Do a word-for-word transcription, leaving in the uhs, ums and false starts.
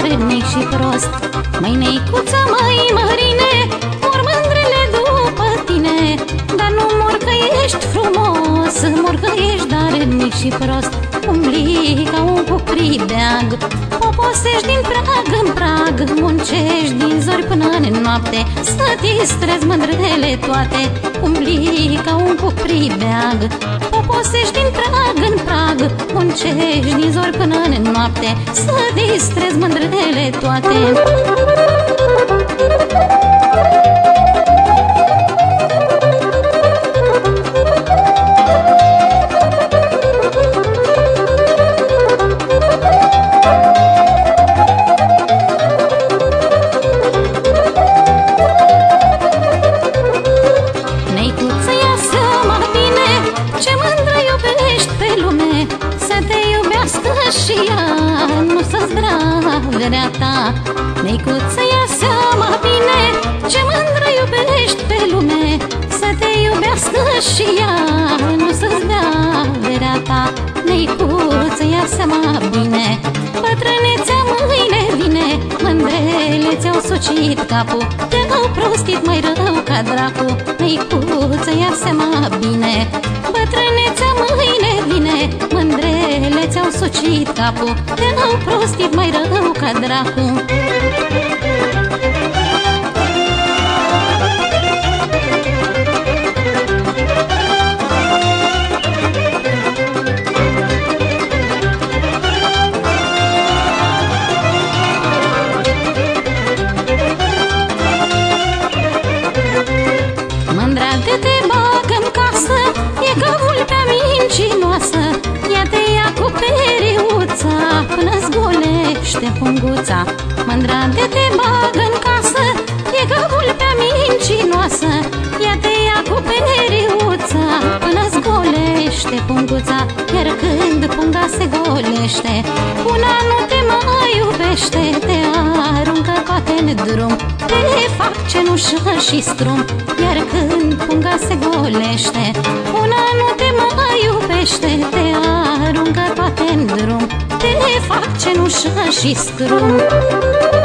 darnic și prost. Măi, neicuță, măi, mărine, mor mândrele după tine, dar nu mor că ești frumos, mor că ești darnic și prost. Umbli ca un cupribeag, poposești din prag în prag, muncești din zori până în noapte, să distrezi mândrele toate. Umbli ca un cupribeag, poposești din prag în prag, muncești din zori până în noapte, să distrezi mândrele toate. Neicuță, ia seama bine, ce mândră iubești pe lume, să te iubească și ea, nu să-ți dragoarea ta. Neicuță, ia seama bine, ce mândră iubești pe lume, să te iubească și ea, nu să-ți dragoarea ta. Neicuță, ia seama bine, bătrânețea mâine vine, mândrele ți-au sucit capul, te-au prostit mai rău ca dracu. Neicuță, ia seama bine, bătrânețea mâine vine, mândrele ți-au sucit capul, te-au prostit mai rău ca dracu. Mândra de te bagă-n casă, e ca vulpea mincinoasă, ea te ia cu periuța până-ți golește punguța. Mândra de te bagă-n casă, e ca vulpea mincinoasă, ea te ia cu periuța până-ți golește punguța. Iar când punga se golește, una nu te mai iubește, te aruncă toate-n drum, te fac cenușă și strum. Iar când punga se golește, una nu te mai iubește, te aruncă toate-n drum, te fac cenușă și strum.